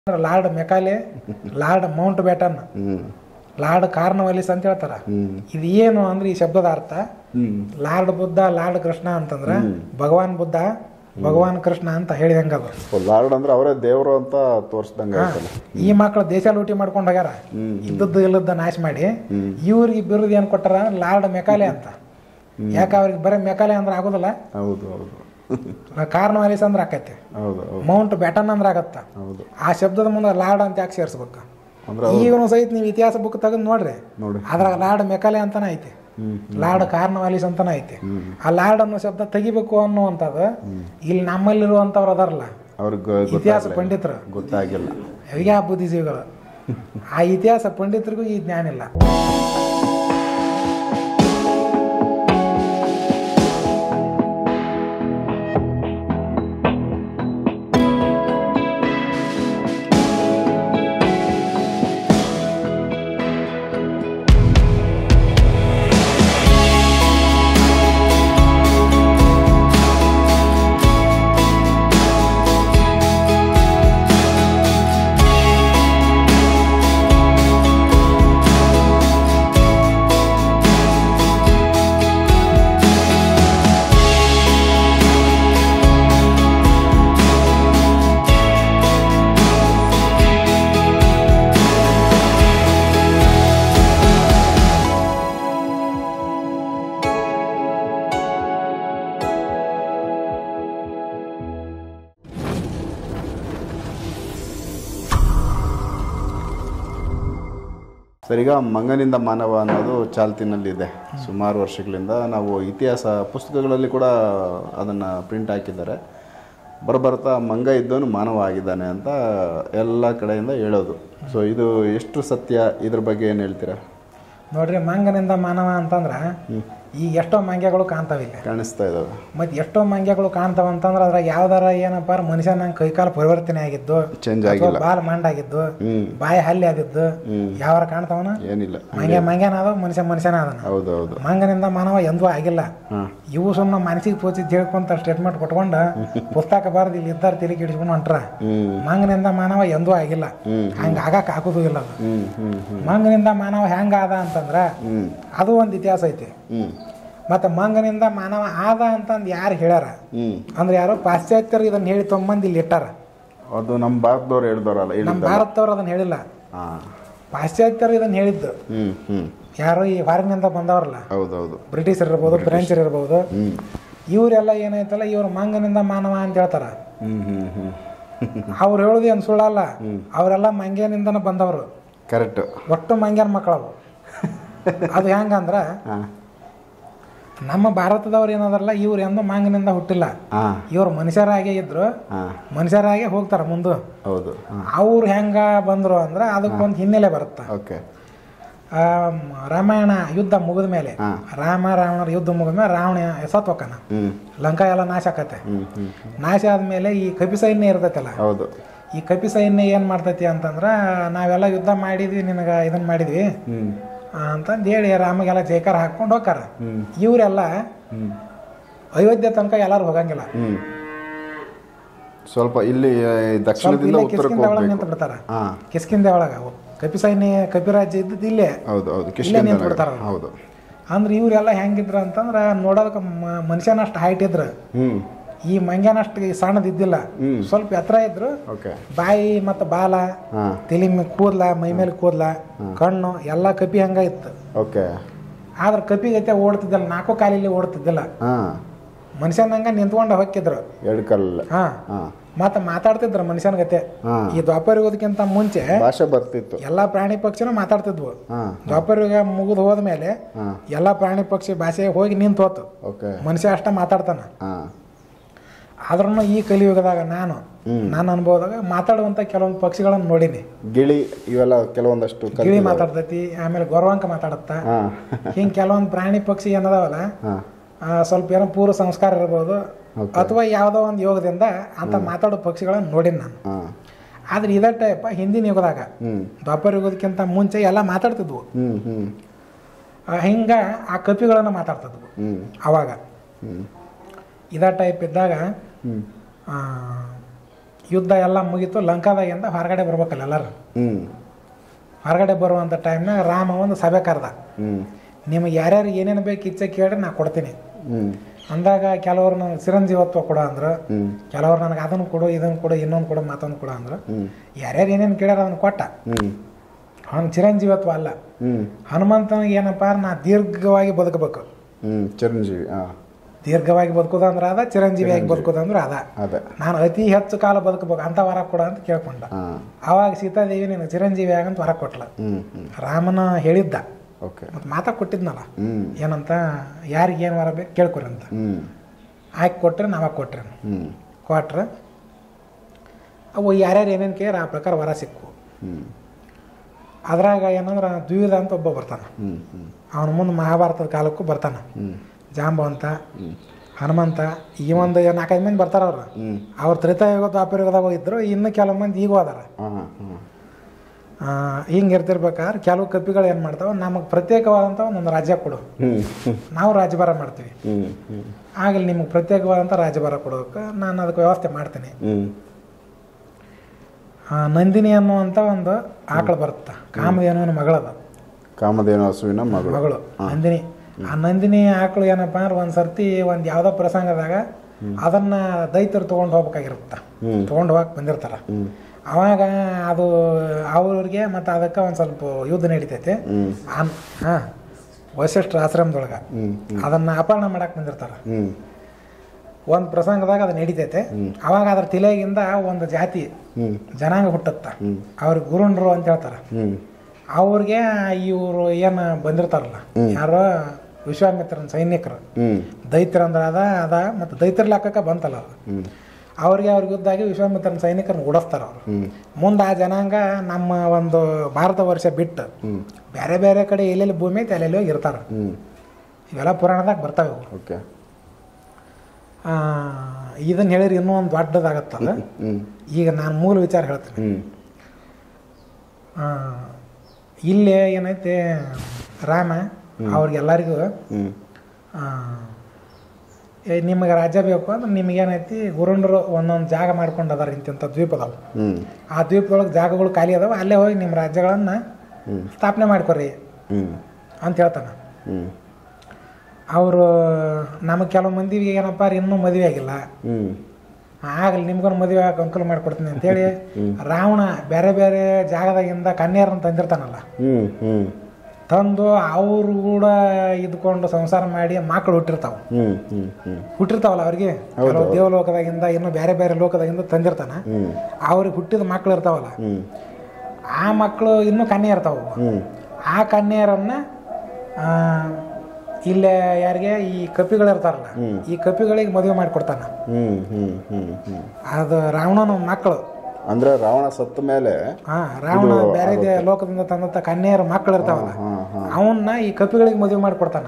Lord Macaulay, lord Mountbatten, lord Cornwallis ಅಂತ ಹೇಳ್ತಾರ. ಇದು ಏನು ಅಂದ್ರೆ ಈ ಶಬ್ದದ ಅರ್ಥ ಲಾರ್ಡ್ ಬುದ್ಧ, ಲಾರ್ಡ್ ಕೃಷ್ಣ ಅಂತಂದ್ರ ಭಗವಾನ್ ಬುದ್ಧ, ಭಗವಾನ್ ಕೃಷ್ಣ ಅಂತ ಹೇಳಿದಂಗ. ಲಾರ್ಡ್ ಅಂದ್ರೆ ಅವರೇ ದೇವರು ಅಂತ ತೋರಿಸ್ದಂಗ. ಈ ಮಕ್ಕಳು ದೇಶ ಲೂಟಿ ಮಾಡ್ಕೊಂಡು ಹೋಗ್ಯಾರ, ಇದ್ದದ್ದು ಇಲ್ಲದ ನಾಶ ಮಾಡಿ. ಇವ್ರಿಗೆ ಬಿರುದು ಏನ್ ಕೊಟ್ಟಾರ ಲಾರ್ಡ್ ಮೆಕಾಲೆ ಅಂತ. ಯಾಕ ಅವ್ರಿಗೆ ಬರೀ ಮೆಕಾಲೆ ಅಂದ್ರೆ ಆಗೋದಿಲ್ಲ. ಹೌದು ಹೌದು. ಕಾರ್ನವಾಲಿಸ್ ಅಂದ್ರೆ ಆಕೈತಿ, ಮೌಂಟ್ ಬ್ಯಾಟನ್ ಅಂದ್ರೆ ಆಗತ್ತ. ಆ ಶಬ್ದದ ಮುಂದೆ ಲಾರ್ಡ್ ಅಂತ ಯಾಕೆ ಸೇರ್ಸ್ಬೇಕು? ಈಗನು ಸಹಿತ ನೀವು ಇತಿಹಾಸ ಬುಕ್ ತೆಗೆದು ನೋಡ್ರಿ, ಅದ್ರಾಗ ಲಾರ್ಡ್ ಮೆಕಾಲೆ ಅಂತಾನೆ ಐತಿ, ಲಾರ್ಡ್ ಕಾರ್ನವಾಲಿಸ್ ಅಂತಾನೆ ಐತಿ. ಆ ಲಾರ್ಡ್ ಅನ್ನೋ ಶಬ್ದ ತೆಗಿಬೇಕು ಅನ್ನುವಂಥದ್ದು ಇಲ್ಲಿ ನಮ್ಮಲ್ಲಿರುವಂಥವ್ರು ಅದಾರಲ್ಲ ಇತಿಹಾಸ ಪಂಡಿತರು, ಗೊತ್ತಾಗಿಲ್ಲ ಅವರಿಗೆ ಆ ಬುದ್ಧಿಜೀವಿಗಳು. ಆ ಇತಿಹಾಸ ಪಂಡಿತರಿಗೂ ಈ ಜ್ಞಾನ ಇಲ್ಲ. ಸರ್, ಈಗ ಮಂಗನಿಂದ ಮಾನವ ಅನ್ನೋದು ಚಾಲ್ತಿನಲ್ಲಿದೆ. ಸುಮಾರು ವರ್ಷಗಳಿಂದ ನಾವು ಇತಿಹಾಸ ಪುಸ್ತಕಗಳಲ್ಲಿ ಕೂಡ ಅದನ್ನು ಪ್ರಿಂಟ್ ಹಾಕಿದ್ದಾರೆ. ಬರ್ತಾ ಮಂಗ ಇದ್ದವನು ಮಾನವ ಆಗಿದ್ದಾನೆ ಅಂತ ಎಲ್ಲ ಕಡೆಯಿಂದ ಹೇಳೋದು. ಸೊ ಇದು ಎಷ್ಟು ಸತ್ಯ? ಇದ್ರ ಬಗ್ಗೆ ಏನು ಹೇಳ್ತೀರಾ? ನೋಡ್ರಿ, ಮಂಗನಿಂದ ಮಾನವ ಅಂತಂದ್ರೆ ಈಗ ಎಷ್ಟೋ ಮಂಗ್ಯಗಳು ಕಾಣ್ತಾವಿಲ್ಲ, ಕಾಣಿಸ್ತಾ ಇದಾವೆ. ಮತ್ತೆ ಎಷ್ಟೋ ಮಂಗ್ಯಗಳು ಕಾಣ್ತಾವ ಅಂತಂದ್ರೆ ಅದ್ರಾಗ ಯಾವ್ದಾರ ಏನಪ್ಪ ಮನುಷ್ಯ ನಂಗೆ ಕೈಕಾಲ ಪರಿವರ್ತನೆ ಆಗಿದ್ದು, ಚೇಂಜ್ ಆಗಿಲ್ಲ, ಬಾಲ್ ಮಂಡಾಗಿದ್ದು, ಬಾಯಿ ಹಲ್ಲಿ ಆಗಿದ್ದು ಯಾವಾರ ಕಾಣ್ತಾವನ? ಏನಿಲ್ಲ. ಮಂಗ್ಯನಾದ ಮನುಷ್ಯನ ಅದನ. ಹೌದೌದು. ಮಂಗನಿಂದ ಮಾನವ ಎಂದೂ ಆಗಿಲ್ಲ. ಇವು ಸುಮ್ಮನೆ ಮನಸ್ಸಿಗೆ ತೋಚಿದ್ ಹೇಳ್ಕೊಂತ ಸ್ಟೇಟ್ಮೆಂಟ್ ಕೊಟ್ಕೊಂಡ ಪುಸ್ತಕ ಬಾರ್ದು ಇಲ್ಲಿ ಇದ್ದಾರ ತಿಳಿ ಕಿಡಿಸ್ಕೊಂಡು ಹೊಂಟ್ರ. ಮಂಗನಿಂದ ಮಾನವ ಎಂದೂ ಆಗಿಲ್ಲ, ಹಂಗ ಆಗಕ್ ಆಗುದು ಇಲ್ಲ. ಅದು ಮಂಗನಿಂದ ಮಾನವ ಹೆಂಗ ಆದ ಅಂತಂದ್ರ ಅದು ಒಂದು ಇತಿಹಾಸ ಐತಿ. ಮತ್ತೆ ಮಂಗನಿಂದ ಮಾನವ ಆದ ಅಂತಂದು ಯಾರು ಹೇಳ್ಯಾರ ಅಂದ್ರೆ ಯಾರೋ ಪಾಶ್ಚಾತ್ಯರು ಇದನ್ನ ಹೇಳಿ ತೊಂಬಂದು ಇಲ್ಲಿ ಇಟ್ಟಾರ. ಅದು ನಮ್ಮ ಭಾರತದವ್ರು ಹೇಳ್ದವ್ರಲ್ಲ, ನಮ್ಮ ಭಾರತದವ್ರು ಅದನ್ನ ಹೇಳಿಲ್ಲ, ಪಾಶ್ಚಾತ್ಯರು ಇದನ್ನ ಹೇಳಿದ್ದು. ಯಾರೋ ಈ ಹೊರಗಿನಿಂದ ಬಂದವ್ರಲ್ಲ, ಬ್ರಿಟಿಷರ್ ಇರ್ಬೋದು, ಫ್ರೆಂಚರ್ ಇರ್ಬೋದು, ಇವರೆಲ್ಲ ಏನಾಯ್ತಲ್ಲ ಇವ್ರು ಮಂಗನಿಂದ ಮಾನವ ಅಂತ ಹೇಳ್ತಾರ. ಅವ್ರು ಹೇಳುದು ಏನ್ ಸುಳ್ಳಲ್ಲ, ಅವರೆಲ್ಲ ಮಂಗ್ಯನಿಂದನ ಬಂದವರು. ಕರೆಕ್ಟ್. ಒಟ್ಟು ಮಂಗ್ಯನ ಮಕ್ಕಳವು. ಅದು ಹೆಂಗಂದ್ರ ನಮ್ಮ ಭಾರತದವ್ರು ಏನದಾರಲ್ಲ ಇವ್ರು ಎಂದೂ ಮಂಗನಿಂದ ಹುಟ್ಟಿಲ್ಲ. ಇವ್ರು ಮನುಷ್ಯರಾಗೇ ಇದ್ರು, ಮನುಷ್ಯರಾಗೆ ಹೋಗ್ತಾರ ಮುಂದೆ. ಅವ್ರು ಹೆಂಗ ಬಂದ್ರು ಅಂದ್ರೆ ಅದಕ್ಕೊಂದು ಹಿನ್ನೆಲೆ ಬರುತ್ತೆ. ರಾಮಾಯಣ ಯುದ್ಧ ಮುಗಿದ ಮೇಲೆ, ರಾವಣರ ಯುದ್ಧ ಮುಗಿದ ಮೇಲೆ ರಾವಣ ಸತ್ ಹೋಕನ, ಲಂಕಾ ಎಲ್ಲ ನಾಶ ಆಕತೆ. ನಾಶ ಆದ್ಮೇಲೆ ಈ ಕಪಿ ಸೈನ್ಯ ಇರ್ತೈತಲ್ಲ, ಈ ಕಪಿ ಸೈನ್ಯ ಏನ್ ಮಾಡ್ತೈತಿ ಅಂತಂದ್ರ ನಾವೆಲ್ಲ ಯುದ್ಧ ಮಾಡಿದ್ವಿ, ನಿನಗ ಇದನ್ ಮಾಡಿದ್ವಿ ಅಂತಂದು ಹೇಳಿ ರಾಮಗೆಲ್ಲ ಜೈಕಾರ ಹಾಕೊಂಡು ಹೋಗಾರ. ಇವರೆಲ್ಲ ಅಯೋಧ್ಯೆ ತನಕ ಎಲ್ಲಾರು ಹೋಗಂಗಿಲ್ಲ, ಸ್ವಲ್ಪ ಇಲ್ಲಿ ದಕ್ಷಿಣದಿಂದ ಕಿಷ್ಕಿಂದೆ ಒಳಗೆ ನಿಂತು ಬಿಡ್ತಾರ. ಕಿಷ್ಕಿಂದೆ ಒಳಗ ಕಪಿ ಸೈನ್ಯ, ಕಪಿ ರಾಜ್ಯ ಇದ್ದದ್ದು ಇಲ್ಲೇ ನಿಂತು ಬಿಡ್ತಾರ. ಅಂದ್ರೆ ಇವರೆಲ್ಲ ಹೆಂಗಿದ್ರ ಅಂತಂದ್ರ ನೋಡೋದಕ್ಕೆ ಮನುಷ್ಯನಷ್ಟು ಹೈಟ್ ಇದ್ರ, ಈ ಮಂಗ್ಯನಷ್ಟು ಸಣ್ಣದಿದ್ದಿಲ್ಲ, ಸ್ವಲ್ಪ ಎತ್ತರ ಇದ್ರು. ಬಾಯಿ ಮತ್ತ ಬಾಲ, ತಲೆ ಕೂದ್ಲ, ಮೈ ಮೇಲೆ ಕೂದ್ಲ, ಕಣ್ಣು ಎಲ್ಲ ಕಪಿ ಹಂಗ ಇತ್ತು. ಆದ್ರ ಕಪಿ ಗತೆ ಓಡ್ತಿದ್ದಿಲ್ಲ, ನಾಲ್ಕು ಕಾಲಿಲ್ಲಿ ಓಡ್ತಿದ್ದಿಲ್ಲ, ಮನುಷ್ಯನಂಗ ನಿಂತ್ಕೊಂಡ ಹೊಕ್ಕಿದ್ರು. ಮತ್ತ ಮಾತಾಡ್ತಿದ್ರು ಮನುಷ್ಯನ ಗತೆ. ಈ ದ್ವಾಪರ ಯುಗದಕ್ಕಿಂತ ಮುಂಚೆ ಭಾಷೆ ಬರ್ತಿತ್ತು, ಎಲ್ಲಾ ಪ್ರಾಣಿ ಪಕ್ಷಿನೂ ಮಾತಾಡ್ತಿದ್ವು. ದ್ವಾಪರ ಯುಗ ಮುಗಿದು ಹೋದ್ಮೇಲೆ ಎಲ್ಲಾ ಪ್ರಾಣಿ ಪಕ್ಷಿ ಭಾಷೆ ಹೋಗಿ ನಿಂತು ಹೋತು, ಮನುಷ್ಯ ಅಷ್ಟ ಮಾತಾಡ್ತಾನ. ಆದ್ರೂ ಈ ಕಲಿಯುಗದಾಗ ನಾನು ಅನುಭವದಾಗ ಮಾತಾಡುವಂತ ಕೆಲವೊಂದು ಪಕ್ಷಿಗಳನ್ನ ನೋಡಿನಿ. ಗಿಳಿ ಇವೆಲ್ಲ ಕೆಲವೊಂದಷ್ಟು ಗಿಳಿ ಮಾತಾಡ್ತೈತಿ, ಆಮೇಲೆ ಗೊರವಂಕ ಮಾತಾಡತ್ತ. ಹಿಂಗ್ ಕೆಲವೊಂದು ಪ್ರಾಣಿ ಪಕ್ಷಿ ಏನದಾವಲ್ಲ ಸ್ವಲ್ಪ ಏನೋ ಪೂರ್ವ ಸಂಸ್ಕಾರ ಇರ್ಬೋದು, ಅಥವಾ ಯಾವ್ದೋ ಒಂದು ಯೋಗದಿಂದ ಅಂತ ಮಾತಾಡೋ ಪಕ್ಷಿಗಳನ್ನ ನೋಡಿನಿ ನಾನು. ಆದ್ರೆ ಇದೇ ಟೈಪ್ ಹಿಂದಿನ ಯುಗದಾಗ, ದ್ವಾಪರ ಯುಗದಕ್ಕಿಂತ ಮುಂಚೆ ಎಲ್ಲ ಮಾತಾಡ್ತಿದ್ವು. ಹಿಂಗ ಆ ಕಪಿಗಳನ್ನ ಮಾತಾಡ್ತಿದ್ವು ಅವಾಗ. ಇದ ಟೈಪ್ ಇದ್ದಾಗ ಯುದ್ಧ ಎಲ್ಲ ಮುಗೀತು, ಲಂಕಾದಾಗಿಂದ ಹೊರಗಡೆ ಬರ್ಬೇಕಲ್ಲ ಎಲ್ಲರೂ. ಹೊರಗಡೆ ಬರುವಂಥ ಟೈಮ್ನಾಗ ರಾಮ ಒಂದು ಸಭೆ ಕರೆದ, ನಿಮಗೆ ಯಾರ್ಯಾರು ಏನೇನು ಬೇಕು ಇಚ್ಛೆ ಕೇಳ್ರಿ ನಾ ಕೊಡ್ತೀನಿ ಅಂದಾಗ ಕೆಲವರು ನನಗೆ ಚಿರಂಜೀವತ್ವ ಕೊಡ ಅಂದ್ರು, ಕೆಲವರು ನನಗೆ ಅದನ್ನು ಕೊಡು, ಇದನ್ನು ಕೊಡು, ಇನ್ನೊಂದು ಕೊಡು, ಮತ್ತೊಂದು ಕೊಡು ಅಂದ್ರು. ಯಾರ್ಯಾರು ಏನೇನು ಕೇಳ್ಯಾರ ಅದನ್ನು ಕೊಟ್ಟ. ಅವ್ನಿಗೆ ಚಿರಂಜೀವತ್ವ ಅಲ್ಲ, ಹನುಮಂತನಿಗೆ ಏನಪ್ಪ ನಾ ದೀರ್ಘವಾಗಿ ಬದುಕಬೇಕು. ಚಿರಂಜೀವಿ ದೀರ್ಘವಾಗಿ ಬದುಕೋದಂದ್ರೆ ಅದ, ಚಿರಂಜೀವಿಯಾಗಿ ಬದುಕೋದಂದ್ರೆ ಅದ. ನಾನು ಅತಿ ಹೆಚ್ಚು ಕಾಲ ಬದುಕಬೇಕು ಅಂತ ವರ ಕೊಡ ಅಂತ ಕೇಳ್ಕೊಂಡ. ಅವಾಗ ಸೀತಾದೇವಿ ನೀನು ಚಿರಂಜೀವಿ ಆಗಂತ ವರ ಕೊಟ್ಲ. ರಾಮನ ಹೇಳಿದ್ದ, ಮತ್ತು ಮಾತಾ ಕೊಟ್ಟಿದ್ನಲ್ಲ ಏನಂತ, ಯಾರಿಗೆ ಏನು ವರ ಬೇಕು ಕೇಳ್ಕೊರಿ ಅಂತ. ಹಾಕಿ ಕೊಟ್ರೆ ನಾವಾಗ ಕೊಟ್ರೆ ಕೊಟ್ರೆ ಅವು ಯಾರ್ಯಾರು ಏನೇನು ಕೇಳಿ ಆ ಪ್ರಕಾರ ವರ ಸಿಕ್ಕು. ಅದ್ರಾಗ ಏನಂದ್ರೆ ದ್ವಿವಿಧ ಅಂತ ಒಬ್ಬ ಬರ್ತಾನೆ, ಅವನ ಮುಂದೆ ಮಹಾಭಾರತದ ಕಾಲಕ್ಕೂ ಬರ್ತಾನೆ. ಜಾಂಬವಂತ, ಹನುಮಂತ, ಈ ಒಂದು 4-5 ಮಂದಿ ಬರ್ತಾರ. ಅವ್ರು ತ್ರೇತಾಯುಗ ದ್ವಾಪರಯುಗದಾಗ ಇದ್ರು, ಇನ್ನು ಕೆಲವು ಮಂದಿ ಈಗ ಹೋದಾರ. ಹಿಂಗೆ ಇರ್ತಿರ್ಬೇಕಾದ್ರೆ ಕೆಲವು ಕಪಿಗಳು ಏನು ಮಾಡ್ತಾವೆ, ನಮಗೆ ಪ್ರತ್ಯೇಕವಾದಂಥ ಒಂದೊಂದು ರಾಜ್ಯ ಕೊಡು, ನಾವು ರಾಜ್ಯಭಾರ ಮಾಡ್ತೀವಿ. ಆಗಲಿ ನಿಮಗೆ ಪ್ರತ್ಯೇಕವಾದಂಥ ರಾಜ್ಯಭಾರ ಕೊಡೋಕೆ ನಾನು ಅದಕ್ಕೆ ವ್ಯವಸ್ಥೆ ಮಾಡ್ತೀನಿ. ನಂದಿನಿ ಅನ್ನುವಂಥ ಒಂದು ಆಕಳು ಬರುತ್ತೆ, ಕಾಮಧೇನುವಿನ ಮಗಳದ, ಕಾಮಧೇನು ಹಸುವಿನ ಮಗಳು ನಂದಿನಿ. ಆ ನಂದಿನಿ ಆಕಳು ಏನಪ್ಪ ಅಂದ್ರೆ ಒಂದು ಸರ್ತಿ ಒಂದು ಯಾವುದೋ ಪ್ರಸಂಗದಾಗ ಅದನ್ನ ದೈತ್ಯರು ತೊಗೊಂಡು ಹೋಗ್ಬೇಕಾಗಿರುತ್ತೆ, ತೊಗೊಂಡು ಹೋಗಕ್ಕೆ ಬಂದಿರ್ತಾರ. ಅವಾಗ ಅದು ಅವ್ರಿಗೆ ಮತ್ತು ಅದಕ್ಕೆ ಒಂದು ಸ್ವಲ್ಪ ಯುದ್ಧ ನಡೀತೈತೆ. ಹಾಂ, ವಶಿಷ್ಠರ ಆಶ್ರಮದೊಳಗೆ ಅದನ್ನು ಅಪಹರಣ ಮಾಡಕ್ಕೆ ಬಂದಿರ್ತಾರ. ಒಂದು ಪ್ರಸಂಗದಾಗ ಅದು ನಡೀತೈತೆ. ಅವಾಗ ಅದ್ರ ತಲೆಗಿಂದ ಒಂದು ಜಾತಿ ಜನಾಂಗ ಹುಟ್ಟುತ್ತ, ಅವ್ರಿಗೆ ಗುರುಂಡ್ರು ಅಂತ ಹೇಳ್ತಾರೆ. ಅವ್ರಿಗೆ ಇವರು ಏನು ಬಂದಿರ್ತಾರಲ್ಲ, ಯಾರೋ ವಿಶ್ವಾಮಿತ್ರನ ಸೈನಿಕರು, ದೈತ್ಯರಂದ್ರೆ ಅದ ಮತ್ತು ದೈತ್ಯರ ಲೆಕ್ಕಕ್ಕೆ ಬಂತಲ್ಲ ಅದು. ಅವ್ರಿಗೆ ಯುದ್ಧಾಗಿ ವಿಶ್ವಾಮಿತ್ರನ ಸೈನಿಕರನ್ನ ಓಡಿಸ್ತಾರ ಅವರು. ಮುಂದೆ ಆ ಜನಾಂಗ ನಮ್ಮ ಒಂದು ಭಾರತ ವರ್ಷ ಬಿಟ್ಟು ಬೇರೆ ಬೇರೆ ಕಡೆ ಎಲ್ಲೆಲ್ಲಿ ಭೂಮಿ ಐತೆ ಅಲ್ಲೆಲ್ಲಿ ಹೋಗಿ ಇರ್ತಾರ. ಇವೆಲ್ಲ ಪುರಾಣದಾಗ ಬರ್ತಾವೆ. ಇದನ್ನ ಹೇಳಿದ್ರೆ ಇನ್ನೂ ಒಂದು ದೊಡ್ಡದಾಗತ್ತಲ್ಲ. ಈಗ ನಾನು ಮೂಲ ವಿಚಾರ ಹೇಳ್ತೀನಿ. ಇಲ್ಲೇ ಏನೈತೆ, ರಾಮ ಅವ್ರಿಗೆಲ್ಲರಿಗೂ ನಿಮಗೆ ರಾಜ್ಯ ಬೇಕು ಅಂದ್ರೆ ನಿಮಗೇನೈತಿ, ಗುರುಂಡ್ರು ಒಂದೊಂದು ಜಾಗ ಮಾಡ್ಕೊಂಡು ಅದಾರ, ಇಂತಿಂಥ ದ್ವೀಪ ಅದಾವ. ಆ ದ್ವೀಪದೊಳಗೆ ಜಾಗಗಳು ಖಾಲಿ ಅದಾವ, ಅಲ್ಲೇ ಹೋಗಿ ನಿಮ್ಮ ರಾಜ್ಯಗಳನ್ನು ಸ್ಥಾಪನೆ ಮಾಡ್ಕೊರಿ ಅಂತ ಹೇಳ್ತಾನೆ. ಅವರು ನಮಗೆ ಕೆಲವು ಮಂದಿಗೆ ಏನಪ್ಪ ಇನ್ನೂ ಮದುವೆ ಆಗಿಲ್ಲ, ಆಗಲಿ ನಿಮ್ಗೊಂದು ಮದುವೆ ಆಗ ಅನುಕೂಲ ಮಾಡಿಕೊಡ್ತೀನಿ ಅಂತೇಳಿ ರಾವಣ ಬೇರೆ ಬೇರೆ ಜಾಗದಾಗಿಂದ ಕನ್ಯರನ್ನು ತಂದಿರ್ತಾನಲ್ಲ, ತಂದು ಅವರು ಕೂಡ ಇದ್ಕೊಂಡು ಸಂಸಾರ ಮಾಡಿ ಮಕ್ಕಳು ಹುಟ್ಟಿರ್ತಾವಲ್ಲ ಅವ್ರಿಗೆ. ಕೆಲವು ದೇವಲೋಕದಾಗಿಂದ ಇನ್ನು ಬೇರೆ ಬೇರೆ ಲೋಕದಾಗಿಂದ ತಂದಿರ್ತಾನ. ಅವ್ರಿಗೆ ಹುಟ್ಟಿದ ಮಕ್ಕಳು ಇರ್ತಾವಲ್ಲ, ಆ ಮಕ್ಕಳು ಇನ್ನೂ ಕನ್ಯೆ ಇರ್ತಾವ. ಆ ಕನ್ಯರನ್ನ ಇಲ್ಲೇ ಯಾರಿಗೆ ಈ ಕಪಿಗಳು ಇರ್ತಾರಲ್ಲ, ಈ ಕಪಿಗಳಿಗೆ ಮದುವೆ ಮಾಡಿಕೊಡ್ತಾನ. ಅದು ರಾವಣನ ಮಕ್ಕಳು. ಅಂದ್ರೆ ರಾವಣ ಸತ್ತ ಮೇಲೆ ರಾವಣ ಬೇರೆ ಲೋಕದಿಂದ ತಂದಂತ ಕನ್ಯೆಯರ ಮಕ್ಕಳು ಇರ್ತಾವಲ್ಲ, ಅವನ್ನ ಈ ಕಪಿಗಳಿಗೆ ಮದುವೆ ಮಾಡಿಕೊಡ್ತಾನ.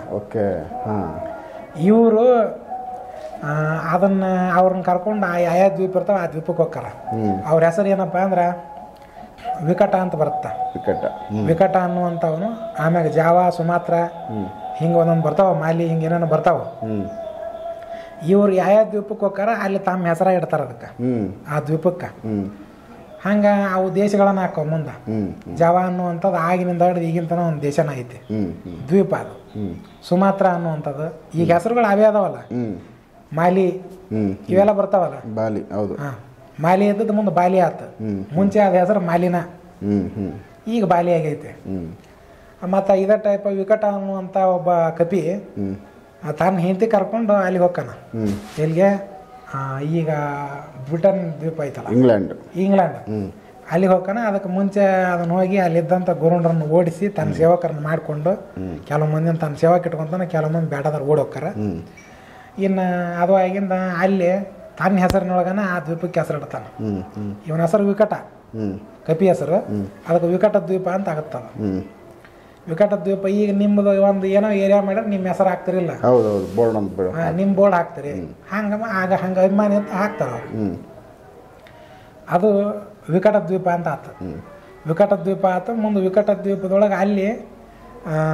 ಇವರು ಅದನ್ನ ಅವ್ರನ್ನ ಕರ್ಕೊಂಡು ಆಯಾ ದ್ವೀಪ ಇರ್ತಾವ, ಆ ದ್ವೀಪಕ್ಕೆ ಹೋಗ್ತಾರ. ಅವ್ರ ಹೆಸರು ಏನಪ್ಪಾ ಅಂದ್ರ ವಿಕಟ ಅಂತ ಬರುತ್ತ. ವಿಕಟ ಅನ್ನುವಂಥವನು. ಆಮ್ಯಾಗ ಜಾವ, ಸುಮಾತ್ರ ಹಿಂಗೆ ಒಂದೊಂದು ಬರ್ತಾವ, ಮಾಲಿ ಹಿಂಗೆ ಏನೇನೋ ಬರ್ತಾವ. ಇವ್ರು ಯಾವ ದ್ವೀಪಕ್ಕೆ ಹೋಗ್ತಾರ ಅಲ್ಲಿ ತಮ್ಮ ಹೆಸರ ಇಡ್ತಾರ ಅದಕ್ಕೆ, ಆ ದ್ವೀಪಕ್ಕೆ. ಹಂಗ ಅವು ದೇಶಗಳನ್ನ ಹಾಕವ ಮುಂದೆ. ಜಾವ ಅನ್ನುವಂಥದ್ದು ಆಗಿನಿಂದ ಹಿಡಿದು ಈಗಿನ ತನಕ ಒಂದು ದೇಶನ ಐತಿ, ದ್ವೀಪ ಅದು. ಸುಮಾತ್ರ ಅನ್ನುವಂಥದ್ದು ಈಗ ಹೆಸರುಗಳು ಅವೇ ಅದಾವಲ್ಲ, ಮಾಲಿ ಇವೆಲ್ಲ ಬರ್ತಾವಲ್ಲ. ಬಾಲಿ, ಹೌದು. ಮಾಲಿ ಇದ್ದದ್ದು ಮುಂದೆ ಬಾಲಿ ಆತ. ಮುಂಚೆ ಅದ ಹೆಸರು ಮಾಲಿನ, ಈಗ ಬಾಲಿ ಆಗೈತೆ. ಮತ್ತು ಇದೇ ಟೈಪ್ ವಿಕಟ ಅನ್ನುವಂಥ ಒಬ್ಬ ಕಪಿ ತನ್ನ ಹೆಂಡತಿ ಕರ್ಕೊಂಡು ಅಲ್ಲಿಗೆ ಹೋಗ್ತಾನ. ಎಲ್ಲಿಗೆ? ಈಗ ಬ್ರಿಟನ್ ದ್ವೀಪ ಐತಲ್ಲ, ಇಂಗ್ಲೆಂಡ್. ಅಲ್ಲಿಗೆ ಹೋಗ್ತಾನ. ಅದಕ್ಕೆ ಮುಂಚೆ ಅದನ್ನ ಹೋಗಿ ಅಲ್ಲಿದ್ದಂಥ ಗುರುಂಡ್ರನ್ನ ಓಡಿಸಿ ತನ್ನ ಸೇವಕರನ್ನ ಮಾಡಿಕೊಂಡು ಕೆಲವು ಮಂದಿನ ತನ್ನ ಸೇವಕ ಇಟ್ಕೊಂತಾನೆ, ಕೆಲವು ಮಂದಿ ಬೇಡದಾರ ಓಡಿ ಹೋಗ್ತಾರ. ಇನ್ನು ಅದು ಆಗಿಂದ ಅಲ್ಲಿ ತನ್ನ ಹೆಸರಿನೊಳಗನ ಆ ದ್ವೀಪಕ್ಕೆ ಹೆಸರು ಇಡ್ತಾನೆ. ಇವನ ಹೆಸರು ವಿಕಟ, ಕಪಿ ಹೆಸರು. ಅದಕ್ಕೆ ವಿಕಟ ದ್ವೀಪ ಅಂತ ಆಗತ್ತದ. ವಿಕಟ ದ್ವೀಪ. ಈಗ ನಿಮ್ಮದು ಒಂದು ಏನೋ ಏರಿಯಾ ಮಾಡ್ರೆ ನಿಮ್ಮ ಹೆಸರು ಹಾಕ್ತಿರಿಲ್ಲ, ನಿಮ್ಮ ಬೋರ್ಡ್ ಹಾಕ್ತಿರಿ. ಹಂಗೆ ಅಭಿಮಾನಿ ಅಂತ ಹಾಕ್ತಾರ ಅವ್ರು. ಅದು ವಿಕಟ ದ್ವೀಪ ಅಂತ ಆತ. ವಿಕಟ ದ್ವೀಪ ಆತ. ಮುಂದೆ ವಿಕಟ ದ್ವೀಪದೊಳಗೆ ಅಲ್ಲಿ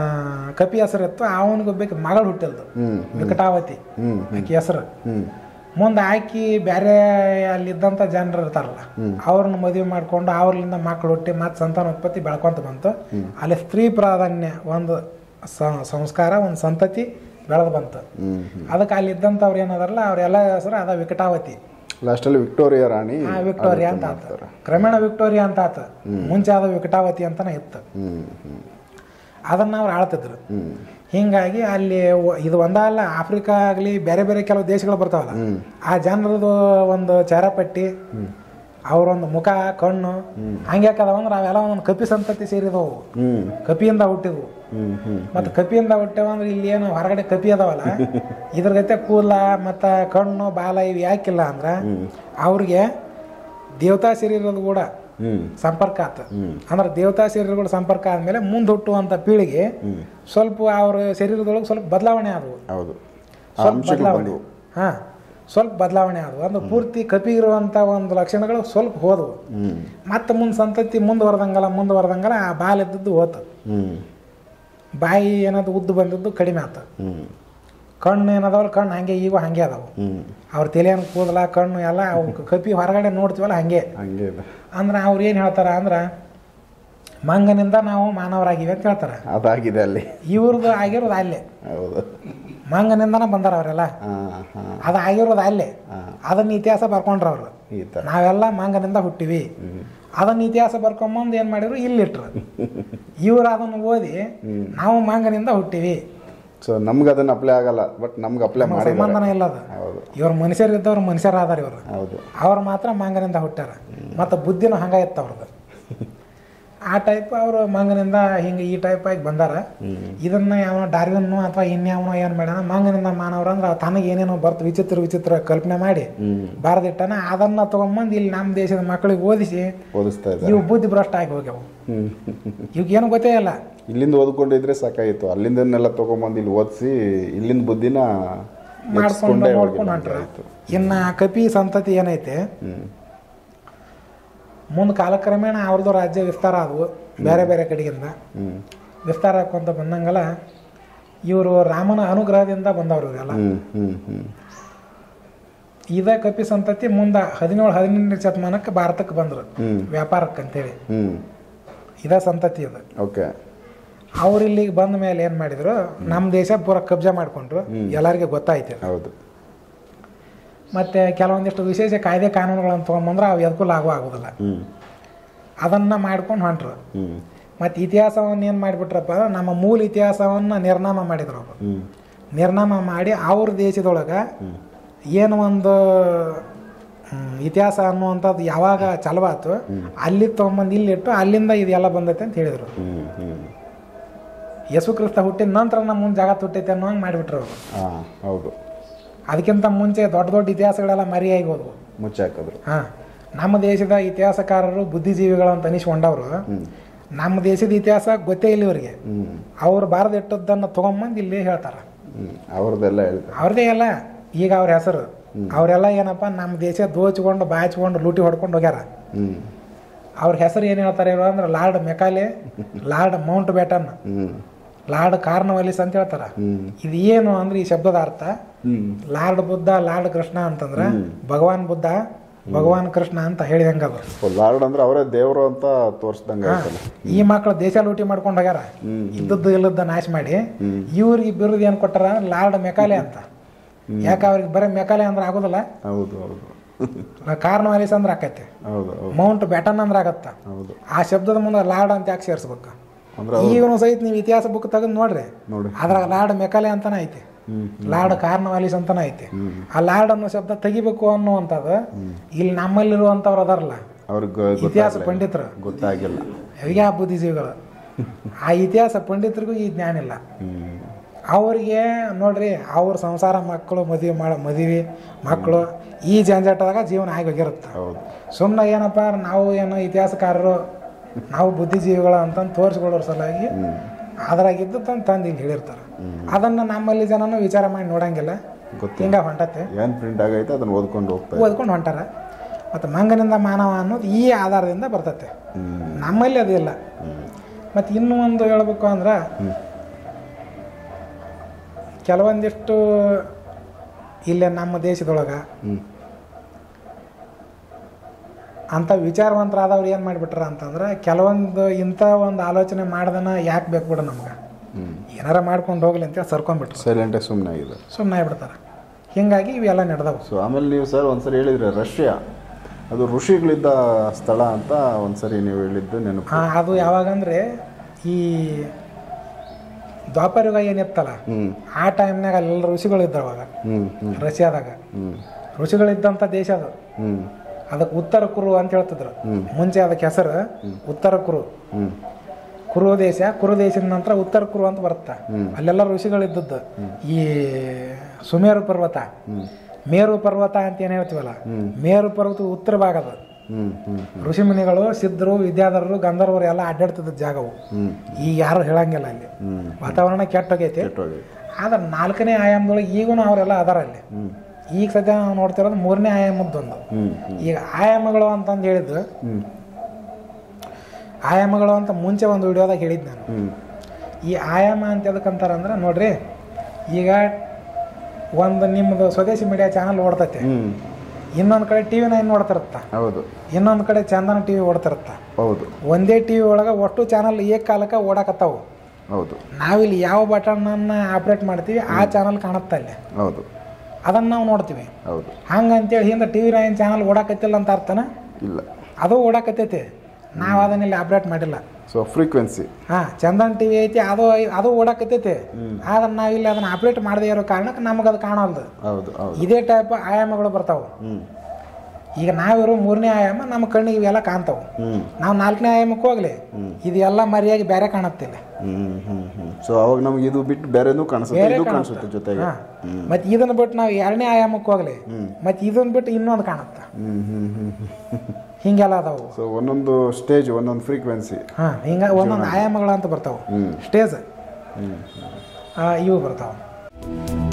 ಕಪಿ ಹೆಸರು ಇತ್ತು. ಅವನಿಗೊಬ್ಬಕ್ಕೆ ಮಗಳು ಹುಟ್ಟಿಲ್ದು, ವಿಕಟಾವತಿ ಆಕೆ ಹೆಸರು. ಮುಂದೆ ಹಾಕಿ ಬೇರೆ ಅಲ್ಲಿದ್ದಂಥ ಜನರು ಇರ್ತಾರಲ್ಲ ಅವ್ರನ್ನ ಮದುವೆ ಮಾಡ್ಕೊಂಡು ಅವ್ರಲಿಂದ ಮಕ್ಕಳು ಹುಟ್ಟಿ ಮತ್ತು ಸಂತಾನೋತ್ಪತ್ತಿ ಬೆಳ್ಕೊಂತ ಬಂತು. ಅಲ್ಲಿ ಸ್ತ್ರೀ ಪ್ರಾಧಾನ್ಯ ಒಂದು ಸಂಸ್ಕಾರ, ಒಂದು ಸಂತತಿ ಬೆಳೆದು ಬಂತು. ಅದಕ್ಕೆ ಅಲ್ಲಿದ್ದಂಥವ್ರು ಏನದಾರಲ್ಲ ಅವರೆಲ್ಲ ಹೆಸರು ಅದ ವಿಕಟಾವತಿ. ಲಾಸ್ಟಲ್ಲಿ ವಿಕ್ಟೋರಿಯಾ ರಾಣಿ, ವಿಕ್ಟೋರಿಯಾ ಅಂತ ಆತ. ಕ್ರಮೇಣ ವಿಕ್ಟೋರಿಯಾ ಅಂತ ಆತ. ಮುಂಚೆ ಆದ ವಿಕಟಾವತಿ ಅಂತಾನೆ ಇತ್ತು. ಅದನ್ನ ಅವ್ರು ಆಳ್ತಿದ್ರು. ಹಿಂಗಾಗಿ ಅಲ್ಲಿ ಇದು ಒಂದಲ್ಲ, ಆಫ್ರಿಕಾ ಆಗಲಿ ಬೇರೆ ಬೇರೆ ಕೆಲವು ದೇಶಗಳು ಬರ್ತಾವಲ್ಲ, ಆ ಜನರದು ಒಂದು ಚಾರಪಟ್ಟಿ, ಅವರೊಂದು ಮುಖ ಕಣ್ಣು ಹಂಗ್ಯಾಕದವ ಅಂದ್ರೆ ಅವೆಲ್ಲ ಒಂದೊಂದು ಕಪಿ ಸಂತತಿ ಸೇರಿದವು, ಕಪಿಯಿಂದ ಹುಟ್ಟಿದ್ವು. ಮತ್ತು ಕಪಿಯಿಂದ ಹುಟ್ಟೇವ ಅಂದ್ರೆ ಇಲ್ಲಿ ಏನು ಹೊರಗಡೆ ಕಪಿ ಅದಾವಲ್ಲ, ಇದ್ರ ಜೊತೆ ಕೂದಲ ಮತ್ತು ಕಣ್ಣು ಬಾಲ ಇವು ಯಾಕಿಲ್ಲ ಅಂದ್ರೆ ಅವ್ರಿಗೆ ದೇವತಾ ಶರೀರದ ಕೂಡ ಸಂಪರ್ಕ ಆತ. ಅಂದ್ರೆ ದೇವತಾ ಶರೀರಗಳು ಸಂಪರ್ಕ ಆದ್ಮೇಲೆ ಮುಂದೆ ಹುಟ್ಟುವಂತ ಪೀಳಿಗೆ ಸ್ವಲ್ಪ ಅವ್ರ ಶರೀರದೊಳಗೆ ಸ್ವಲ್ಪ ಬದಲಾವಣೆ ಆದವು. ಸ್ವಲ್ಪ ಬದಲಾವಣೆ, ಸ್ವಲ್ಪ ಬದಲಾವಣೆ ಆದವು. ಅಂದ್ರೆ ಪೂರ್ತಿ ಕಪಿ ಇರುವಂತ ಒಂದು ಲಕ್ಷಣಗಳು ಸ್ವಲ್ಪ ಹೋದವು. ಮತ್ತೆ ಮುಂದೆ ಸಂತತಿ ಮುಂದುವರೆದಂಗಲ್ಲ ಆ ಬಾಲ ಇದ್ದದ್ದು ಹೋತು. ಬಾಯಿ ಏನಾದ್ರು ಉದ್ದು ಬಂದದ್ದು ಕಡಿಮೆ ಆತ. ಕಣ್ಣು ಏನದಾವಲ್ಲ, ಕಣ್ಣು ಹಂಗೆ ಈಗ ಹಂಗೆ ಅದಾವು. ಅವ್ರ ತಲೆಯನ್ನು ಕೂದಲ ಕಣ್ಣು ಎಲ್ಲ ಕಪಿ ಹೊರಗಡೆ ನೋಡ್ತೀವಲ್ಲ ಹಂಗೆ. ಅಂದ್ರೆ ಅವ್ರು ಏನು ಹೇಳ್ತಾರ ಅಂದ್ರೆ ಮಂಗನಿಂದ ನಾವು ಮಾನವರಾಗಿವೆ ಅಂತ ಹೇಳ್ತಾರ. ಅದಾಗಿದೆ ಅಲ್ಲಿ, ಇವ್ರದ್ದು ಆಗಿರೋದು ಅಲ್ಲೇ. ಮಂಗನಿಂದನ ಬಂದಾರ ಅವರೆಲ್ಲ, ಅದು ಆಗಿರೋದು ಅಲ್ಲೇ. ಅದನ್ನ ಇತಿಹಾಸ ಬರ್ಕೊಂಡ್ರ ಅವ್ರು. ನಾವೆಲ್ಲ ಮಂಗನಿಂದ ಹುಟ್ಟಿವಿ, ಅದನ್ನ ಇತಿಹಾಸ ಬರ್ಕೊಂಬಂದು ಏನ್ ಮಾಡಿದ್ರು ಇಲ್ಲಿಟ್ರು. ಇವ್ರು ಅದನ್ನು ಓದಿ ನಾವು ಮಂಗನಿಂದ ಹುಟ್ಟಿವಿ. ಸೊ ನಮ್ಗೆ ಅದನ್ನ ಅಪ್ಲೈ ಆಗಲ್ಲ, ಬಟ್ ನಮ್ಗೆ ಅಪ್ಲೈ ಮಾಡಿ ಸಂಬಂಧನ ಇಲ್ಲ ಅದು. ಇವ್ರ ಮನುಷ್ಯರಿದ್ದವ್ರು ಮನುಷ್ಯರಾದಾರ ಇವರು. ಅವ್ರು ಮಾತ್ರ ಮಂಗನಿಂದ ಹುಟ್ಟಾರ. ಮತ್ತು ಬುದ್ಧಿನೂ ಹಂಗ ಇತ್ತು ಅವ್ರದ್ದು. ಆ ಟೈಪ್ ಅವರು ಮಂಗನಿಂದ ಹಿಂಗೆ ಈ ಟೈಪ್ ಆಗಿ ಬಂದಾರ. ಇದನ್ನ ಯಾವ ಡಾರ್ವಿನ್ನು ಅಥವಾ ಇನ್ಯಾವನೋ ಏನು ಮಾಡ್ಯಾನ, ಮಂಗನಿಂದ ಮಾನವರು ಅಂದ್ರೆ ತನಗೆ ಏನೇನೋ ಬರ್ತು ವಿಚಿತ್ರ ಕಲ್ಪನೆ ಮಾಡಿ ಬಾರದಿಟ್ಟಾನ. ಅದನ್ನ ತಗೊಂಬಂದು ಇಲ್ಲಿ ನಮ್ಮ ದೇಶದ ಮಕ್ಕಳಿಗೆ ಓದಿಸ್ತಾ ಇವು ಬುದ್ಧಿ ಭ್ರಷ್ಟ ಆಗಿ ಹೋಗ್ಯಾವ. ಇವಾಗೇನು ಗೊತ್ತೇ ಇಲ್ಲ. ಇಲ್ಲಿಂದ ಓದ್ಕೊಂಡಿದ್ರೆ ಸಾಕಾಯಿತು, ಅಲ್ಲಿಂದನ್ನೆಲ್ಲ ತಗೊಂಬಂದು ಇಲ್ಲಿ ಓದಿಸಿ ಇಲ್ಲಿಂದ ಬುದ್ಧಿನ ಮಾಡ್ಕೊಂಡು ನೋಡ್ಕೊಂಡು ಹೊಂಟ್ರ. ಇನ್ನ ಕಪಿ ಸಂತತಿ ಏನೈತೆ, ಮುಂದೆ ಕಾಲಕ್ರಮೇಣ ಅವ್ರದ್ದು ರಾಜ್ಯ ವಿಸ್ತಾರ ಆದವು. ಬೇರೆ ಬೇರೆ ಕಡೆಗಿಂದ ವಿಸ್ತಾರ ಹಾಕೊಂತ ಬಂದಂಗಲ್ಲ ಇವರು ರಾಮನ ಅನುಗ್ರಹದಿಂದ ಬಂದವರು ಇವರೆಲ್ಲ. ಇದೇ ಕಪಿ ಸಂತತಿ ಮುಂದೆ 17-18 ಶತಮಾನಕ್ಕೆ ಭಾರತಕ್ಕೆ ಬಂದರು ವ್ಯಾಪಾರಕ್ಕೆ ಅಂತೇಳಿ. ಇದೇ ಸಂತತಿ ಅದು. ಅವ್ರು ಇಲ್ಲಿಗೆ ಬಂದ ಮೇಲೆ ಏನು ಮಾಡಿದ್ರು, ನಮ್ಮ ದೇಶ ಪೂರ ಕಬ್ಜಾ ಮಾಡಿಕೊಂಡ್ರು. ಎಲ್ಲರಿಗೆ ಗೊತ್ತಾಯ್ತು. ಹೌದು. ಮತ್ತು ಕೆಲವೊಂದಿಷ್ಟು ವಿಶೇಷ ಕಾಯ್ದೆ ಕಾನೂನುಗಳನ್ನು ತೊಗೊಂಬಂದ್ರೆ ಅವು ಎದಕ್ಕೂ ಲಾಗೂ ಆಗೋದಿಲ್ಲ. ಅದನ್ನು ಮಾಡ್ಕೊಂಡು ಹೊಂಟ್ರು. ಮತ್ತು ಇತಿಹಾಸವನ್ನು ಏನು ಮಾಡಿಬಿಟ್ರಪ್ಪ ಅಂದ್ರೆ ನಮ್ಮ ಮೂಲ ಇತಿಹಾಸವನ್ನು ನಿರ್ನಾಮ ಮಾಡಿದ್ರು ಅವರು. ನಿರ್ನಾಮ ಮಾಡಿ ಅವ್ರ ದೇಶದೊಳಗೆ ಏನು ಒಂದು ಇತಿಹಾಸ ಅನ್ನುವಂಥದ್ದು ಯಾವಾಗ ಚಲವಾತು ಅಲ್ಲಿ ತೊಗೊಂಬಂದು ಇಲ್ಲಿಟ್ಟು ಅಲ್ಲಿಂದ ಇದೆಲ್ಲ ಬಂದೈತೆ ಅಂತ ಹೇಳಿದರು. ಯೇಸು ಕ್ರಿಸ್ತ ಹುಟ್ಟಿದ ನಂತರ ನಮ್ಮ ಮುಂದೆ ಜಗತ್ತು ಹುಟ್ಟೈತೆ ಅನ್ನೋ ಹಂಗೆ ಮಾಡಿಬಿಟ್ರು ಅವರು. ಹೌದು. ಅದಕ್ಕಿಂತ ಮುಂಚೆ ದೊಡ್ಡ ಇತಿಹಾಸಗಳೆಲ್ಲ ಮರಿಯಾಗಿ ಹೋದ್ವು, ಮುಚ್ಚಾಕಿದ್ರು. ನಮ್ಮ ದೇಶದ ಇತಿಹಾಸಕಾರರು ಬುದ್ಧಿಜೀವಿಗಳು ಅಂತ ಅನಿಸ್ಕೊಂಡವ್ರು ನಮ್ಮ ದೇಶದ ಇತಿಹಾಸ ಗೊತ್ತೇ ಇಲ್ಲ ಇವರಿಗೆ. ಅವ್ರು ಬಾರದಿಟ್ಟದ್ದನ್ನು ತೊಗೊಂಬಂದು ಇಲ್ಲಿ ಹೇಳ್ತಾರ. ಅವ್ರದೇ ಎಲ್ಲ ಈಗ ಅವ್ರ ಹೆಸರು. ಅವರೆಲ್ಲ ಏನಪ್ಪ ನಮ್ಮ ದೇಶ ದೋಚ್ಕೊಂಡು ಬಾಚ್ಕೊಂಡು ಲೂಟಿ ಹೊಡ್ಕೊಂಡು ಹೋಗ್ಯಾರ. ಅವ್ರ ಹೆಸರು ಏನು ಹೇಳ್ತಾರೆ ಇವರು ಅಂದ್ರೆ lord Macaulay, lord Mountbatten, lord Cornwallis ಅಂತ ಹೇಳ್ತಾರ. ಇದು ಏನು ಅಂದ್ರೆ ಈ ಶಬ್ದದ ಅರ್ಥ ಲಾರ್ಡ್ ಬುದ್ಧ, ಲಾರ್ಡ್ ಕೃಷ್ಣ ಅಂತಂದ್ರ ಭಗವಾನ್ ಬುದ್ಧ, ಭಗವಾನ್ ಕೃಷ್ಣ ಅಂತ ಹೇಳಿದಂಗ. ಲಾರ್ಡ್ ಅಂದ್ರೆ ಅವರೇ ದೇವರು ಅಂತ ತೋರಿಸ್ದಂಗ. ಈ ಮಕ್ಕಳು ದೇಶ ಲೂಟಿ ಮಾಡ್ಕೊಂಡು ಹೋಗ್ಯಾರ, ಇದ್ದದ್ದು ಇಲ್ಲದ ನಾಶ ಮಾಡಿ. ಇವ್ರಿಗೆ ಬಿರುದು ಏನ್ ಕೊಟ್ಟಾರ ಅಂದ್ರೆ ಲಾರ್ಡ್ ಮೆಕಾಲೆ ಅಂತ. ಯಾಕೆ ಅವ್ರಿಗೆ ಬರೀ ಮೆಕಾಲೆ ಅಂದ್ರೆ ಆಗೋದಿಲ್ಲ. ಕಾರ್ನವಾಲಿಸ್ ಅಂದ್ರೆ ಆಕೈತೆ, ಮೌಂಟ್ ಬ್ಯಾಟನ್ ಅಂದ್ರೆ ಆಗತ್ತ. ಆ ಶಬ್ದದ ಮುಂದೆ ಲಾರ್ಡ್ ಅಂತ ಯಾಕೆ ಸೇರಿಸ್ಬೇಕು? ಈಗನು ಸಹಿತ ನೀವು ಇತಿಹಾಸ ಬುಕ್ ತೆಗೆದು ನೋಡ್ರಿ, ಅದ್ರಾಗ ಲಾರ್ಡ್ ಮೆಕಾಲೆ ಅಂತಾನೆ ಐತಿ, ಲಾರ್ಡ್ ಕಾರ್ನವಾಲಿಸ್ ಅಂತಾನೆ ಐತಿ. ಆ ಲಾರ್ಡ್ ಅನ್ನೋ ಶಬ್ದ ತೆಗಿಬೇಕು ಅನ್ನುವಂಥದ್ದು ಇಲ್ಲಿ ನಮ್ಮಲ್ಲಿರುವಂಥವ್ರು ಅದಾರಲ್ಲ ಇತಿಹಾಸ ಪಂಡಿತರು ಗೊತ್ತಾಗಿಲ್ಲ, ಅವರಿಗೆ ಆ ಬುದ್ಧಿಜೀವಿಗಳು. ಆ ಇತಿಹಾಸ ಪಂಡಿತರಿಗೂ ಈ ಜ್ಞಾನ ಇಲ್ಲ. ಅವ್ರಿಗೆ ನೋಡ್ರಿ ಅವ್ರ ಸಂಸಾರ ಮಕ್ಕಳು ಮದುವೆ ಮಕ್ಕಳು ಈ ಜಂಜಾಟದಾಗ ಜೀವನ ಆಗಿ ಹೋಗಿರುತ್ತೆ. ಸುಮ್ಮನೆ ಏನಪ್ಪ ನಾವು ಏನೋ ಇತಿಹಾಸಕಾರರು ನಾವು ಬುದ್ಧಿಜೀವಿಗಳು ಅಂತಂದು ತೋರಿಸ್ಕೊಳ್ಳೋರ ಸಲುವಾಗಿ ಅದ್ರಾಗಿದ್ದು ತಂದು ಇಲ್ಲಿ ಹೇಳಿರ್ತಾರೆ. ಅದನ್ನು ನಮ್ಮಲ್ಲಿ ಜನನು ವಿಚಾರ ಮಾಡಿ ನೋಡಂಗಿಲ್ಲ, ಹಿಂಗ ಹೊಂಟತ್ತೆ. ಓದ್ಕೊಂಡು ಹೊಂಟಾರ. ಮತ್ತು ಮಂಗನಿಂದ ಮಾನವ ಅನ್ನೋದು ಈ ಆಧಾರದಿಂದ ಬರ್ತತೆ. ನಮ್ಮಲ್ಲಿ ಅದಿಲ್ಲ. ಮತ್ತು ಇನ್ನೂ ಒಂದು ಹೇಳ್ಬೇಕು ಅಂದ್ರೆ ಕೆಲವೊಂದಿಷ್ಟು ಇಲ್ಲೇ ನಮ್ಮ ದೇಶದೊಳಗೆ ಅಂಥ ವಿಚಾರವಂತರಾದವ್ರು ಏನು ಮಾಡಿಬಿಟ್ರ ಅಂತಂದ್ರೆ ಕೆಲವೊಂದು ಇಂಥ ಒಂದು ಆಲೋಚನೆ ಮಾಡ್ದನ ಯಾಕೆ ಬೇಕು ಬಿಡ ನಮ್ಗೆ ಏನಾರ ಮಾಡ್ಕೊಂಡು ಹೋಗ್ಲಿ ಅಂತೇಳಿ ಸರ್ಕೊಂಡ್ಬಿಟ್ರು. ಸೈಲೆಂಟಾಗಿ ಸುಮ್ಮನೆ ಆಗಿಬಿಡ್ತಾರೆ. ಹೀಗಾಗಿ ಇವೆಲ್ಲ ನಡೆದವು. ಸೊ ಆಮೇಲೆ ನೀವು ಸರ್ ಒಂದ್ಸರಿ ಹೇಳಿದ್ರೆ ರಷ್ಯಾ ಅದು ಋಷಿಗಳಿದ್ದ ಸ್ಥಳ ಅಂತ ಒಂದ್ಸರಿ ನೀವು ಹೇಳಿದ್ದು ನೆನಪು. ಅದು ಯಾವಾಗಂದ್ರೆ ಈ ದ್ವಾಪರಯುಗ ಏನಿತ್ತಲ್ಲ ಆ ಟೈಮ್ನಾಗ ಎಲ್ಲ ಋಷಿಗಳಿದ್ದ ಅವಾಗ ರಷ್ಯಾದಾಗ ಋಷಿಗಳಿದ್ದಂಥ ದೇಶ ಅದು. ಅದಕ್ಕೆ ಉತ್ತರ ಕುರು ಅಂತ ಹೇಳ್ತಿದ್ರು ಮುಂಚೆ. ಅದಕ್ಕೆ ಹೆಸರು ಉತ್ತರ ಕುರು ದೇಶ. ಕುರು ದೇಶದ ನಂತರ ಉತ್ತರ ಕುರು ಅಂತ ಬರುತ್ತೆ. ಅಲ್ಲೆಲ್ಲ ಋಷಿಗಳಿದ್ದದ್ದು. ಈ ಸುಮೇರು ಪರ್ವತ, ಮೇರು ಪರ್ವತ ಅಂತ ಏನು ಹೇಳ್ತೀವಲ್ಲ, ಮೇರು ಪರ್ವತ ಉತ್ತರ ಭಾಗದ ಋಷಿ ಮುನಿಗಳು, ಸಿದ್ಧರು, ವಿದ್ಯಾಧರರು, ಗಂಧರ್ವರು ಎಲ್ಲ ಅಡ್ಡಾಡ್ತಿದ್ದ ಜಾಗವು. ಈಗ ಯಾರು ಹೇಳಂಗಿಲ್ಲ. ಅಲ್ಲಿ ವಾತಾವರಣ ಕೆಟ್ಟೋಗೈತಿ. ಆದ್ರೆ 4ನೇ ಆಯಾಮದೊಳಗೆ ಈಗೂ ಅವರೆಲ್ಲ ಅದಾರ ಅಲ್ಲಿ. ಈಗ ಸದ್ಯ ನಾವು ನೋಡ್ತಿರೋದು 3ನೇ ಆಯಾಮದ್ದೊಂದು. ಈಗ ಆಯಾಮಗಳು ಅಂತಂದು ಹೇಳಿದ್ದು, ಆಯಾಮಗಳು ಅಂತ ಮುಂಚೆ ಒಂದು ವಿಡಿಯೋದಾಗ ಹೇಳಿದ್ದು ನಾನು. ಈ ಆಯಾಮ ಅಂತ ಎದಕ್ಕಂತಾರ ಅಂದ್ರೆ ನೋಡ್ರಿ, ಈಗ ಒಂದು ನಿಮ್ಮದು ಸ್ವದೇಶಿ ಮೀಡಿಯಾ ಚಾನಲ್ ಓಡ್ತೈತೆ, ಇನ್ನೊಂದು ಕಡೆ TV9 ನೋಡ್ತಿರುತ್ತ, ಇನ್ನೊಂದು ಕಡೆ ಚಂದನ TV ಓಡ್ತಿರುತ್ತ. ಒಂದೇ TV ಒಳಗೆ ಒಟ್ಟು ಚಾನಲ್ ಏಕಕಾಲಕ್ಕೆ ಓಡಾಕತ್ತಾವು. ನಾವಿಲ್ಲಿ ಯಾವ ಬಟನ್ನ ಆಪ್ರೇಟ್ ಮಾಡ್ತೀವಿ ಆ ಚಾನಲ್ ಕಾಣುತ್ತೆ ಅಲ್ಲಿ. ಅದನ್ನ ನಾವು ನೋಡ್ತೀವಿ. ಹಂಗಂತೇಳಿ ಹಿಂದೆ TV9 ಚಾನಲ್ ಓಡಾಕತ್ತಿಲ್ಲ ಅಂತ ಅರ್ಥನ ಇಲ್ಲ. ಅದು ಓಡಾಕತ್ತೈತಿ, ನಾವು ಅದನ್ನ ಇಲ್ಲಿ ಆಪ್ರೇಟ್ ಮಾಡಿಲ್ಲ. ಸೊ ಫ್ರೀಕ್ವೆನ್ಸಿ ಚಂದನ್ TV ಐತಿ, ಅದು ಓಡಾಕತ್ತೈತಿ. ಆದ್ರೆ ನಾವಿಲ್ಲಿ ಅದನ್ನ ಆಪ್ರೇಟ್ ಮಾಡದೇ ಇರೋ ಕಾರಣಕ್ಕೆ ನಮಗೆ ಅದು ಕಾಣಲ್ದು. ಇದೇ ಟೈಪ್ ಆಯಾಮಗಳು ಬರ್ತಾವೆ. ಈಗ ನಾವಿರೋ 3ನೇ ಆಯಾಮ ನಮ್ಮ ಕಣ್ಣಿಗೆ ಇವೆಲ್ಲ ಕಾಣ್ತಾವೆ. ನಾವು 4ನೇ ಆಯಾಮಕ್ಕೆ ಹೋಗ್ಲಿ ಇದೆಲ್ಲ ಮರಿಯಾಗಿ ಬೇರೆ ಕಾಣುತ್ತಿಲ್ಲ. ಸೊ ಅವಾಗ ನಮ್ಗೆ ಇದು ಬಿಟ್ಟು ಬೇರೆನೂ ಕಾಣಿಸುತ್ತೆ ಜೊತೆಗೆ. ಮತ್ತೆ ಇದನ್ನ ಬಿಟ್ಟು ನಾವು 2ನೇ ಆಯಾಮಕ್ಕೆ ಹೋಗ್ಲಿ ಮತ್ತೆ ಇದನ್ನ ಬಿಟ್ಟು ಇನ್ನೊಂದು ಕಾಣುತ್ತೆ. ಹಿಂಗೆಲ್ಲ ಅದಾವು. ಸೊ ಒಂದೊಂದು ಸ್ಟೇಜ್, ಒಂದೊಂದು ಫ್ರೀಕ್ವೆನ್ಸಿ, ಹಿಂಗ ಒಂದೊಂದು ಆಯಾಮಗಳು ಅಂತ ಬರ್ತಾವೆ. ಸ್ಟೇಜ್ ಇವು ಬರ್ತಾವೆ.